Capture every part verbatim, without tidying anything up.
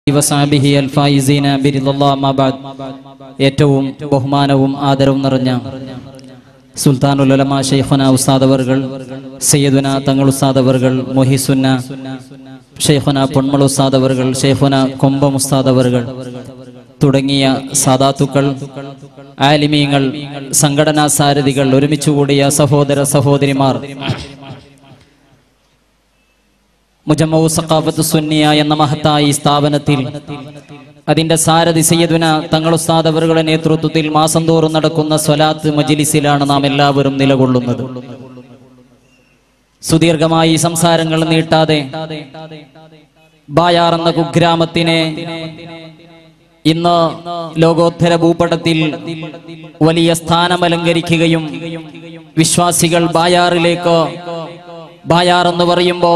വസഹബിഹി അൽ ഫായിസീന ബിറിദല്ലാഹി മാ ബഅദ്. ഏറ്റവും ബഹുമാനവും ആദരവും നിറഞ്ഞ സുൽത്താനുൽ ഉലമാ ശൈഖുന ഉസ്താദ് അവർകൾ, സയ്യിദുന തങ്ങൾ ഉസ്താദ് അവർകൾ, മുഹിസുന്ന ശൈഖുന പൊന്മൾ ഉസ്താദ് അവർകൾ, ശൈഖുന കൊമ്പം ഉസ്താദ് അവർകൾ തുടങ്ങിയ സാദാത്തുക്കൾ, ആലിമീങ്ങൾ, സംഘടനാ സാരഥികൾ, ഒരുമിച്ചുകൂടിയ സഹോദര സഹോദരിമാർ, മുജമ്മഉ സഖാഫത്ത് സുന്നിയ എന്ന മഹത്തായ സ്ഥാപനത്തിൽ അതിന്റെ സാരഥി സയ്യിദുന തങ്ങൾ ഉസ്താദ് അവരുടെ നേതൃത്വത്തിൽ മാസം തോറും നടക്കുന്ന സ്വലാത്ത് മജ്ലിസിലാണ് നാം എല്ലാവരും നിലകൊള്ളുന്നത്. സുദീർഘമായി സംസാരങ്ങൾ നീട്ടാതെ ബായാർ എന്ന കുഗ്രാമത്തിനെ ഇന്ന് ലോകോത്തര ഭൂപടത്തിൽ വലിയ സ്ഥാനമലങ്കരിക്കുകയും വിശ്വാസികൾ ബായാറിലേക്ക്, ബായാർ എന്ന് പറയുമ്പോ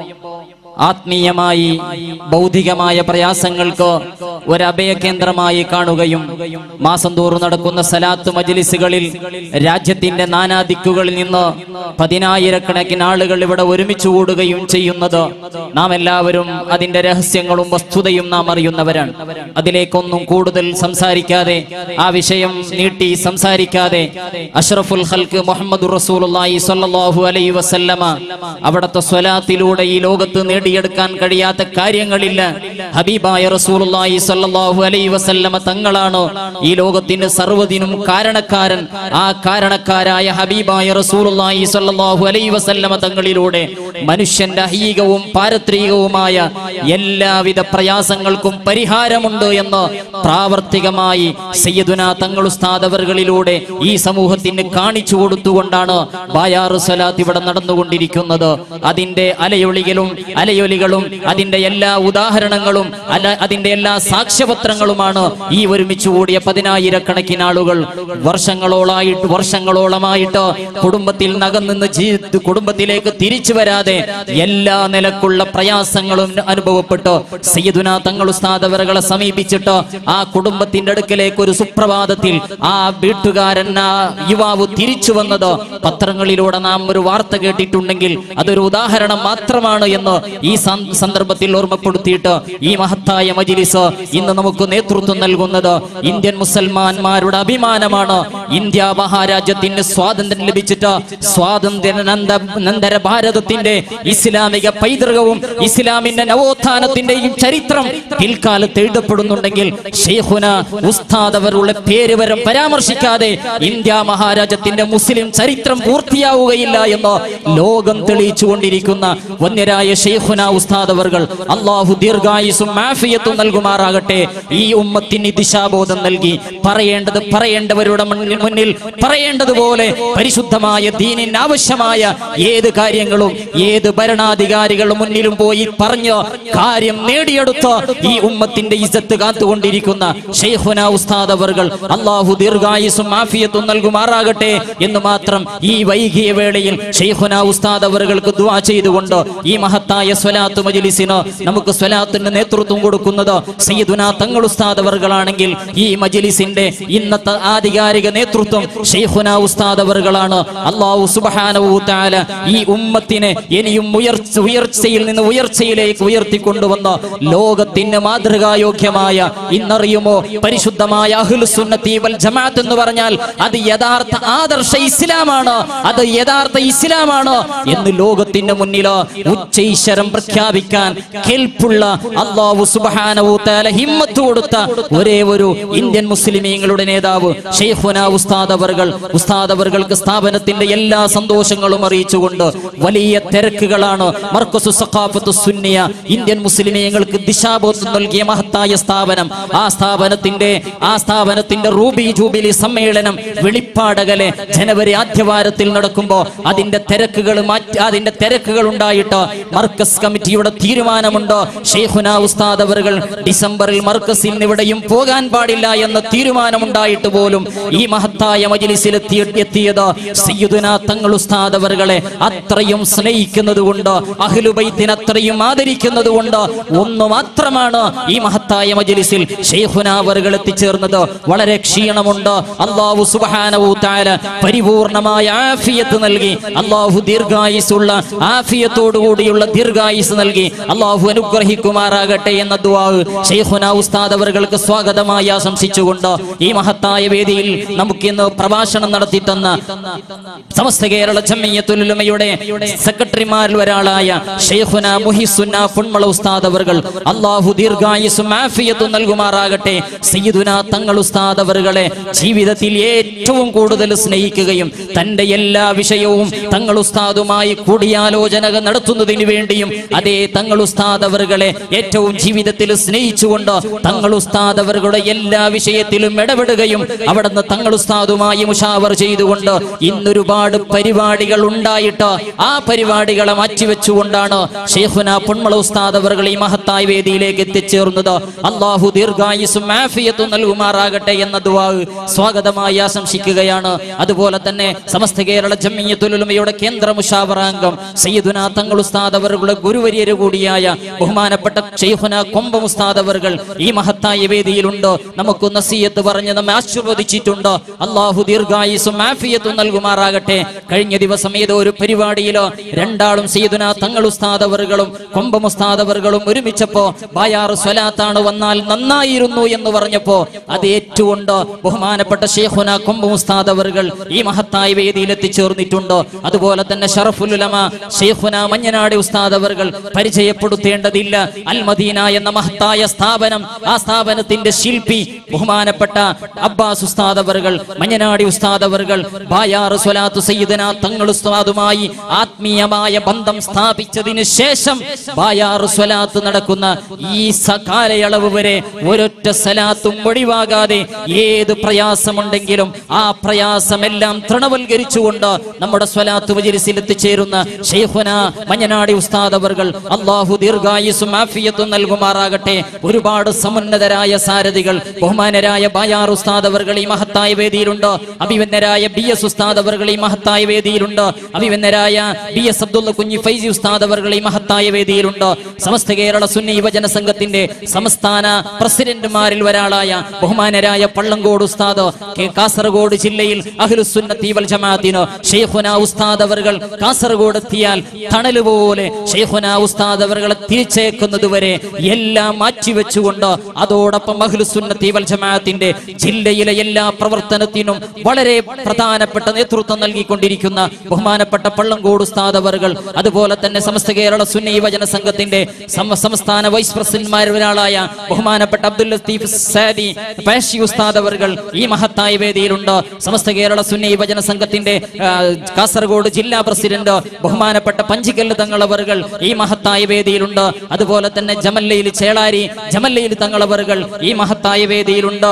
ആത്മീയമായി ഭൗതികമായ പ്രയാസങ്ങൾക്ക് ഒരഭയ കേന്ദ്രമായി കാണുകയും മാസം തോറും നടക്കുന്ന സലാത്ത് മജ്ലിസുകളിൽ രാജ്യത്തിന്റെ നാനാദിക്കുകളിൽ നിന്ന് പതിനായിരക്കണക്കിന് ആളുകൾ ഇവിടെ ഒരുമിച്ച് കൂടുകയും ചെയ്യുന്നത് നാം എല്ലാവരും അതിന്റെ രഹസ്യങ്ങളും വസ്തുതയും നാം അറിയുന്നവരാണ്. അതിലേക്കൊന്നും കൂടുതൽ സംസാരിക്കാതെ, ആ വിഷയം നീട്ടി സംസാരിക്കാതെ, അഷ്റഫുൽ ഖൽഖ് മുഹമ്മദുർ റസൂലുള്ളാഹി സ്വല്ലല്ലാഹു അലൈഹി വസല്ലമ അവിടുത്തെ സ്വലാത്തിലൂടെ ഈ ലോകത്ത് നേടിയെടുക്കാൻ കഴിയാത്ത കാര്യങ്ങളില്ല. ഹബീബായ റസൂലുള്ളാഹി സ്വല്ലല്ലാഹു അലൈഹി വസല്ലമ തങ്ങളാണ് ഈ ലോകത്തിന്റെ സർവ്വതിനും കാരണക്കാരൻ. ആ കാരണക്കാരായ ഹബീബായ റസൂലുള്ളാഹി സ്വല്ലല്ലാഹു അലൈഹി വസല്ലമ തങ്ങളിലൂടെ മനുഷ്യന്റെ ഐഹികവും പാരത്രികവുമായ എല്ലാവിധ പ്രയാസങ്ങൾക്കും പരിഹാരമുണ്ട് എന്ന് പ്രാവർത്തികമായി സയ്യിദുന തങ്ങൾ ഉസ്താദ് അവറുകളിലൂടെ ഈ സമൂഹത്തിന് കാണിച്ചു കൊടുത്തുകൊണ്ടാണ് ബായാർ സ്വലാത്ത് ഇവിടെ നടന്നുകൊണ്ടിരിക്കുന്നത്. അതിന്റെ അലയൊളികളും അലയൊലികളും അതിന്റെ എല്ലാ ഉദാഹരണങ്ങളും അല്ല അതിന്റെ എല്ലാ സാക്ഷ്യപത്രങ്ങളുമാണ് ഈ ഒരുമിച്ച് കൂടിയ പതിനായിരക്കണക്കിന് ആളുകൾ. വർഷങ്ങളോളായിട്ട് വർഷങ്ങളോളമായിട്ട് കുടുംബത്തിൽ നകന്നു ജീവിത കുടുംബത്തിലേക്ക് തിരിച്ചു വരാതെ എല്ലാ നിലക്കുള്ള പ്രയാസങ്ങളും അനുഭവപ്പെട്ട് സയ്യിദുന തങ്ങൾ ഉസ്താദ് അവറുകളെ സമീപിച്ചിട്ട് ആ കുടുംബത്തിന്റെ അടുക്കലേക്ക് ഒരു സുപ്രഭാതത്തിൽ ആ വീട്ടുകാരൻ, ആ യുവാവ് തിരിച്ചു വന്നത് പത്രങ്ങളിലൂടെ നാം ഒരു വാർത്ത കേട്ടിട്ടുണ്ടെങ്കിൽ അതൊരു ഉദാഹരണം മാത്രമാണ് എന്ന് ഈ സന്ദർഭത്തിൽ ഓർമ്മപ്പെടുത്തിയിട്ട് ഈ മഹത്തായ മജ്ലിസ് ഇന്ന് നമുക്ക് നേതൃത്വം നൽകുന്നത് ഇന്ത്യൻ മുസൽമാന്മാരുടെ അഭിമാനമാണ്. ഇന്ത്യ മഹാരാജ്യത്തിന് സ്വാതന്ത്ര്യം ലഭിച്ചിട്ട് സ്വാതന്ത്ര്യാനന്തര ഭാരതത്തിന്റെ ഇസ്ലാമിക പൈതൃകവും ഇസ്ലാമിന്റെ നവോത്ഥാനത്തിന്റെയും ചരിത്രം പിൽക്കാലത്ത് എഴുതപ്പെടുന്നുണ്ടെങ്കിൽ ശൈഖുന ഉസ്താദ് അവരുടെ പേര് വരെ പരാമർശിക്കാതെ ഇന്ത്യ മഹാരാജ്യത്തിന്റെ മുസ്ലിം ചരിത്രം പൂർത്തിയാവുകയില്ല എന്ന് ലോകം തെളിയിച്ചുകൊണ്ടിരിക്കുന്ന വന്യരായ ശൈഖുന ഉസ്താദ് അവർകൾ അല്ലാഹു ദീർഘായുസ്സും ആഫിയത്തും നൽകുമാറാകട്ടെ. ഈ ഉമ്മത്തിന് ദിശാബോധം നൽകി പറയേണ്ടത് പറയേണ്ടവരുടെ മുന്നിൽ പറയേണ്ടതുപോലെ പരിശുദ്ധമായ ദീനിന് ആവശ്യമായ ഏത് കാര്യങ്ങളും ഏത് ഭരണാധികാരികളുടെ മുന്നിലും പോയി പറഞ്ഞ് കാര്യം നേടിയെടുത്ത് ഈ ഉമ്മത്തിന്റെ ഇസ്സത്ത് കാത്തുകൊണ്ടിരിക്കുന്ന ശൈഖുന ഉസ്താദ് അവർകൾ അല്ലാഹു ദീർഘായുസ്സും ആഫിയത്തും നൽകുമാറാകട്ടെ എന്ന് മാത്രം ഈ വൈകിയ വേളയിൽ ശൈഖുന ഉസ്താദ് അവറുകൾക്ക് ദുആ ചെയ്തുകൊണ്ട് ഈ മഹത്തായ സ്വലാത്ത് മജ്ലിസിന് നമുക്ക് സ്വലാത്തിന്റെ നേതൃത്വം കൊടുക്കുന്നത് സയ്യിദുന തങ്ങൾ ഉസ്താദ് അവറുകളാണെങ്കിൽ ഈ മജ്ലിസിന്റെ ഇന്നത്തെ ആധികാരിക നേതൃത്വം ശൈഖുന ഉസ്താദ് അവറുകളാണ്. അല്ലാഹു സുബ്ഹാനഹു വ തആല ഈ ഉമ്മത്തിനെ ഇനിയും ഉയർച്ച ഉയർച്ചയിൽ നിന്ന് ഉയർച്ചയിലേക്ക് ഉയർത്തിക്കൊണ്ടുവന്ന ലോകത്തിന് മാതൃകായോഗ്യമായ, ഇന്നറിയുമോ, പരിശുദ്ധമായ അഹ്ലുസ് സുന്നത്തി വൽ ജമാഅത്ത് എന്ന് പറഞ്ഞാൽ അത് യഥാർത്ഥ ആദർശ ഇസ്ലാമാണ്, അത് യഥാർത്ഥ ഇസ്ലാമാണ് എന്ന് ലോകത്തിന്റെ മുന്നിൽ ഉച്ചൈശ്വരം പ്രഖ്യാപിക്കാൻ കെൽപ്പുള്ള അല്ലാഹു സുബ്ഹാനഹു വ തആല ഹിമ്മത്ത് കൊടുത്ത ഒരേ ഒരു ഇന്ത്യൻ മുസ്ലിമീങ്ങളുടെ നേതാവ് ശൈഖുന ഉസ്താദ് അവർകൾ. ഉസ്താദ് അവർക്ക് സ്ഥാപനത്തിന്റെ എല്ലാ സന്തോഷങ്ങളും അറിയിച്ചുകൊണ്ട് വലിയ തിരക്കുകളാണ് മർക്കസു സഖാഫത്തു സുന്നിയ ഇന്ത്യൻ മുസ്ലിമീങ്ങൾക്ക് ദിശാബോധം നൽകിയ മഹത്തായ സ്ഥാപനം. ആ സ്ഥാപനത്തിന്റെ ആ സ്ഥാപനത്തിന്റെ റൂബി ജൂബിലി സമ്മേളനം വെളിപ്പാടകലെ ജനുവരി ആദ്യവാരത്തിൽ നടക്കുമ്പോൾ അതിന്റെ തിരക്കുകൾ മാറ്റി അതിന്റെ തിരക്കുകൾ ഉണ്ടായിട്ട് മർക്കസ് കമ്മിറ്റിയുടെ തീരുമാനമുണ്ട്. ശൈഖുന ഉസ്താദ് അവറുകൾ ഡിസംബറിൽ മർക്കസിൽ എവിടെയും പോകാൻ പാടില്ല എന്ന തീരുമാനമുണ്ടായിട്ട് പോലും ഈ മഹത്തായ മജ്ലിസിൽ എത്തിയത് സയ്യിദുന തങ്ങൾ ഉസ്താദ് അവറുകളെ അത്രയും സ്നേഹിക്കുന്നത് കൊണ്ട്, അഹ്ലുബൈത്തിനെ അത്രയും ആദരിക്കുന്നത് കൊണ്ട് ഒന്ന് മാത്രമാണ് ഈ മഹത്തായ മജ്ലിസിൽ ശൈഖുനാ അവറുകൾ എത്തിച്ചേർന്നത്. വളരെ ക്ഷീണമുണ്ട്. അല്ലാഹു സുബ്ഹാനഹു തആല പരിപൂർണമായ ആഫിയത്ത് നൽകി, അല്ലാഹു ദീർഘായുസ്സുള്ള ആഫിയത്തോടുകൂടിയുള്ള ദീർഘായുസ് നൽകി അല്ലാഹു അനുഗ്രഹിക്കുമാറാകട്ടെ എന്ന ദുആ ശൈഖുനാ ഉസ്താദ് അവർക്ക് സ്വാഗതമായി ആശംസിച്ചുകൊണ്ട് ഈ മഹത്തായ വേദിയിൽ നമുക്കിന്ന് പ്രഭാഷണം നടത്തി തന്ന സമസ്ത കേരള ജംഇയ്യത്തുൽ ഉലമയുടെ സെക്രട്ടറിമാരിൽ ഒരാളായ ശൈഖുനാ മുഹിസുന്ന ഫുൺമള ഉസ്താദ് അവர்கள் അല്ലാഹു ദീർഘായുസ്സും ആഫിയത്തും നൽകുമാറാകട്ടെ. സയ്യിദുനാ തങ്ങൾ ഉസ്താദ് അവരുടെ ജീവിതത്തിൽ ഏറ്റവും കൂടുതൽ സ്നേഹിക്കുകയും തന്റെ എല്ലാ വിഷയവും തങ്ങൾ ഉസ്താദുമായി കൂടിയാലോചന നടത്തുന്നതിന് വേണ്ടിയും അതേ തങ്ങൾ ഉസ്താദ് അവരുടെ ഏറ്റവും ജീവിതത്തിൽ സ്നേഹിച്ചുകൊണ്ട് തങ്ങൾ ഉസ്താദ് അവരുടെ എല്ലാ വിഷയത്തിലും ഇടപെടുകയും അവിടുന്ന് തങ്ങൾ ഉസ്താദുമായി മുഷാവർ ചെയ്തുകൊണ്ട് ഇന്നൊരുപാട് പരിപാടികൾ ഉണ്ടായിട്ട് ആ പരിപാടികളെ മാറ്റിവെച്ചുകൊണ്ടാണ് ശൈഖുനാ പൊന്മള ഉസ്താദ് അവർ ഈ മഹത്തായ വേദിയിലേക്ക് എത്തിച്ചേർന്നത്. അല്ലാഹു ദീർഘായുസ്സും ആഫിയത്തും നൽകുമാറാകട്ടെ എന്ന ദുആ സ്വാഗതമായി ആശംസിക്കുകയാണ്. അതുപോലെ തന്നെ സമസ്ത കേരള ജംഇയ്യത്തുൽ ഉലമയുടെ കേന്ദ്ര മുശാവറാംഗം സയ്യിദുനാ തങ്ങൾ ഉസ്താദ് അവരുടെ ഗുരുവര്യര് കൂടിയായ ബഹുമാനപ്പെട്ട ശൈഖുനാ കൊമ്പം ഉസ്താദ് അവർ ഈ മഹത്തായ വേദിയിലുണ്ട്. നമുക്ക് നസീഹത്ത് പറഞ്ഞ് നമ്മെ ആശീർവദിച്ചിട്ടുണ്ട്. അല്ലാഹു ദീർഘായുസ്സും ആഫിയത്തും നൽകുമാറാകട്ടെ. കഴിഞ്ഞ ദിവസം ഏതോ ഒരു പരിപാടിയിലോ രണ്ടാളും സയ്യിദുനാ തങ്ങൾ ഉസ്താദ് അവറുകളും കൊമ്പം ഉസ്താദ് അവറുകളും ഒരുമിച്ചപ്പോ ബായാറ് സ്വലാത്താണ് വന്നാൽ നന്നായിരുന്നു എന്ന് പറഞ്ഞപ്പോ അത് ഏറ്റുകൊണ്ട് ബഹുമാനപ്പെട്ട ശൈഖുനാ കൊമ്പം ഉസ്താദ് അവറുകൾ ഈ മഹത്തായ വേദിയിൽ എത്തിച്ചേർന്നിട്ടുണ്ട്. അതുപോലെ തന്നെ ശറഫുൽ ഉലമ ശൈഖുനാ മഞ്ഞനാടി ഉസ്താദ് അവറുകൾ പരിചയപ്പെടുത്തേണ്ടതില്ല. അൽ മദീന എന്ന മഹത്തായ സ്ഥാപനം, ആ സ്ഥാപനത്തിന്റെ ശില്പി ബഹുമാനപ്പെട്ട അബ്ബാസ് ഉസ്താദ് അവറുകൾ മഞ്ഞനാടി ഉസ്താദ് അവറുകൾ ബായാറ് സ്വലാത്തു സയ്യിദനാ തങ്ങൾ ഉസ്താദുമായി ആത്മീയമായ ബന്ധം സ്ഥാപിച്ചതിന് ശേഷം ബായാറ് സ്വലാത്ത് നടക്കുന്ന ഈ കാലയളവ് വരെ ഒരൊറ്റ സലാത്തും ഒഴിവാകാതെ ഏത് പ്രയാസമുണ്ടെങ്കിലും ആ പ്രയാസമെല്ലാം തൃണവൽക്കരിച്ചുകൊണ്ട് നമ്മുടെ സ്വലാത്ത് മജ്ലിസിൽ എത്തിച്ചേരുന്ന ശൈഖുനാ മഞ്ഞനാടി ഉസ്താദ് അവറുകൾ അല്ലാഹു ദീർഘായുസ്സും ആഫിയത്തും നൽകുമാറാകട്ടെ. ഒരുപാട് സമുന്നതരായ സാരഥികൾ ബഹുമാനരായ ബായാർ ഉസ്താദ് അവറുകൾ ഈ മഹത്തായ വേദിയിലുണ്ട്. അഭിവന്ദരായ ബി എസ് ഉസ്താദ് അവറുകൾ ഈ മഹത്തായ വേദിയിലുണ്ട്. അഭിവന്ദരായ ബി എസ് അബ്ദുള്ള കുഞ്ഞി ഫൈസി ഉസ്താദ് അവറുകൾ ഈ മഹത്തായ വേദിയിലുണ്ട്. സമസ്ത കേരള സുന്നി യുവജന സംഘത്തിന്റെ സംസ്ഥാന പ്രസിഡന്റുമാരിൽ ഒരാളായ ബഹുമാനരായ പള്ളങ്കോട് ഉസ്താദ് കാസർഗോഡ് ജില്ലയിൽ അഹ്ലുസുന്നത്തി വൽ ജമാഅത്തിന് ശൈഖുനാ ഉസ്താദ് അവറുകൾ കാസർഗോഡ് എത്തിയാൽ തണല് പോലെ ശൈഖുനാ ഉസ്താദ് അവറുകളെ തിരിച്ചേക്കുന്നത് വരെ എല്ലാം മാറ്റിവെച്ചുകൊണ്ട് അതോടൊപ്പം അഹ്ലുസുന്നത്തി വൽ ജമാഅത്തിന്റെ ജില്ലയിലെ എല്ലാ പ്രവർത്തനത്തിനും വളരെ പ്രധാനപ്പെട്ട നേതൃത്വം നൽകിക്കൊണ്ടിരിക്കുന്ന ബഹുമാനപ്പെട്ട പള്ളങ്കോട് ഉസ്താദ് അവറുകൾ, അതുപോലെ തന്നെ സമസ്ത കേരള സുന്നി യുവജന സംഘത്തിന്റെ സംസ്ഥാന വൈസ് പ്രസിഡന്റുമാരിൽ ഒരാളായ ബഹുമാനപ്പെട്ട അബ്ദുൽ ലത്തീഫ് സാദി പാഷി ഉസ്താദ് അവറുകൾ ഈ മഹത്തായ വേദിയിലുണ്ട്. സമസ്ത കേരള സുന്നി യുവജന സംഘത്തിന്റെ കാസർഗോഡ് ജില്ലാ പ്രസിഡന്റ് ബഹുമാനപ്പെട്ട പഞ്ചിക്കല്ല് തങ്ങൾ അവറുകൾ ഈ മഹത്തായ വേദിയിലുണ്ട്. അതുപോലെ തന്നെ ജമല്ലയിൽ ചേളാരി ജമല്ലയിൽ തങ്ങൾ അവറുകൾ ഈ മഹത്തായ വേദിയിലുണ്ട്.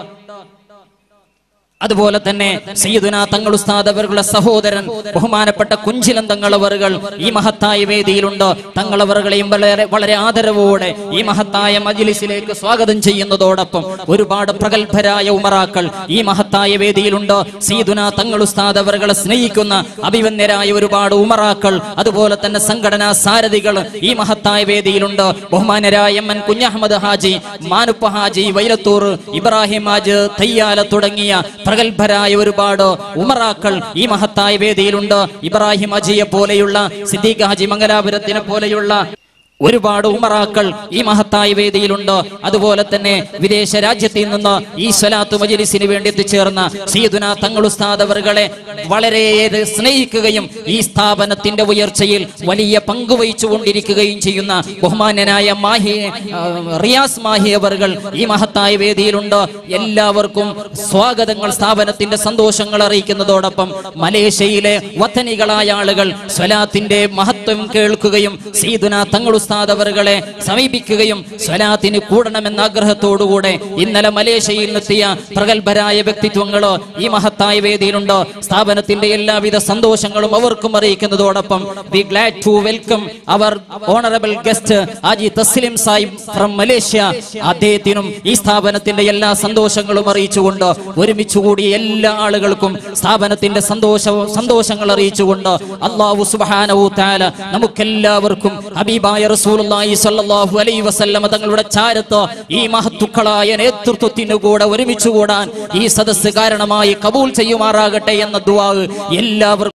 അതുപോലെ തന്നെ സയ്യിദുനാ തങ്ങൾ ഉസ്താദ് അവരുടെ സഹോദരൻ ബഹുമാനപ്പെട്ട കുഞ്ചിലൻ തങ്ങൾ അവറുകൾ ഈ മഹത്തായ വേദിയിലുണ്ട്. തങ്ങൾ അവറുകളെയും വളരെ വളരെ ആദരവോടെ ഈ മഹത്തായ മജ്ലിസിലേക്ക് സ്വാഗതം ചെയ്യുന്നതോടൊപ്പം ഒരുപാട് പ്രഗത്ഭരായ ഉമറാക്കൾ ഈ മഹത്തായ വേദിയിലുണ്ട്. സയ്യിദുനാ തങ്ങൾ ഉസ്താദ് അവരുടെ സ്നേഹിക്കുന്ന അഭിവന്യരായ ഒരുപാട് ഉമറാക്കൾ, അതുപോലെ തന്നെ സംഘടനാ സാരഥികൾ ഈ മഹത്തായ വേദിയിലുണ്ട്. ബഹുമാനരായ എം എൻ കുഞ്ഞഹമ്മദ് ഹാജി, മാനുപ്പ ഹാജി, വൈലത്തൂർ ഇബ്രാഹിം ഹാജ്, തയ്യാല തുടങ്ങിയ പ്രഗത്ഭരായ ഒരുപാട് ഉമറാക്കൾ ഈ മഹത്തായ വേദിയിലുണ്ട്. ഇബ്രാഹിം ഹാജിയെ പോലെയുള്ള, സിദ്ദീഖ് ഹാജി മംഗലാപുരത്തിനെ പോലെയുള്ള ഒരുപാട് ഉമറാക്കൾ ഈ മഹത്തായ വേദിയിലുണ്ട്. അതുപോലെ തന്നെ വിദേശ രാജ്യത്തിൽ നിന്ന് ഈ സ്വലാത്ത് മജ്ലിസിന് വേണ്ടി എത്തിച്ചേർന്ന സയ്യിദുനാ തങ്ങൾ ഉസ്താദ് അവറുകളെ വളരെയേറെ സ്നേഹിക്കുകയും ഈ സ്ഥാപനത്തിന്റെ ഉയർച്ചയിൽ വലിയ പങ്കുവഹിച്ചു കൊണ്ടിരിക്കുകയും ചെയ്യുന്ന ബഹുമാന്യനായ മാഹി റിയാസ് മാഹി അവറുകൾ ഈ മഹത്തായ വേദിയിലുണ്ട്. എല്ലാവർക്കും സ്വാഗതങ്ങൾ, സ്ഥാപനത്തിന്റെ സന്തോഷങ്ങൾ അറിയിക്കുന്നതോടൊപ്പം മലേഷ്യയിലെ വതനികളായ ആളുകൾ സ്വലാത്തിന്റെ മഹത്വം കേൾക്കുകയും സയ്യിദുനാ തങ്ങൾ ഉസ്താദ് അവറുകളെ സമീപിക്കുകയും സ്വലാത്തിന് കൂടണമെന്ന ആഗ്രഹത്തോടുകൂടെ ഇന്നലെ മലേഷ്യയിൽ എത്തിയ പ്രഗത്ഭരായ വ്യക്തിത്വങ്ങൾ ഈ മഹത്തായ വേദിയിലുണ്ട്. സ്ഥാപനത്തിന്റെ എല്ലാവിധ സന്തോഷങ്ങളും അവർക്കും അറിയിക്കുന്നതോടൊപ്പം we glad to welcome our honourable guest Haji Thaslim Sahib from Malaysia. അദ്ദേഹത്തിനും ഈ സ്ഥാപനത്തിന്റെ എല്ലാ സന്തോഷങ്ങളും അറിയിച്ചുകൊണ്ട് ഒരുമിച്ച് കൂടിയ എല്ലാ ആളുകൾക്കും സ്ഥാപനത്തിന്റെ സന്തോഷവും സന്തോഷങ്ങൾ അറിയിച്ചുകൊണ്ട് അല്ലാഹു സുബ്ഹാനഹു തആല നമുക്കെല്ലാവർക്കും ഹബീബായ റസൂലുള്ളാഹി സ്വല്ലല്ലാഹു അലൈഹി വസല്ലം തങ്ങളുടെ ചാരത്ത് ഈ മഹത്തുക്കളായ നേതൃത്വത്തിന് കൂടെ ഒരുമിച്ച് കൂടാൻ ഈ സദസ്സ് കാരണമായി കബൂൽ ചെയ്യുമാറാകട്ടെ എന്ന ദുആ എല്ലാവർക്കും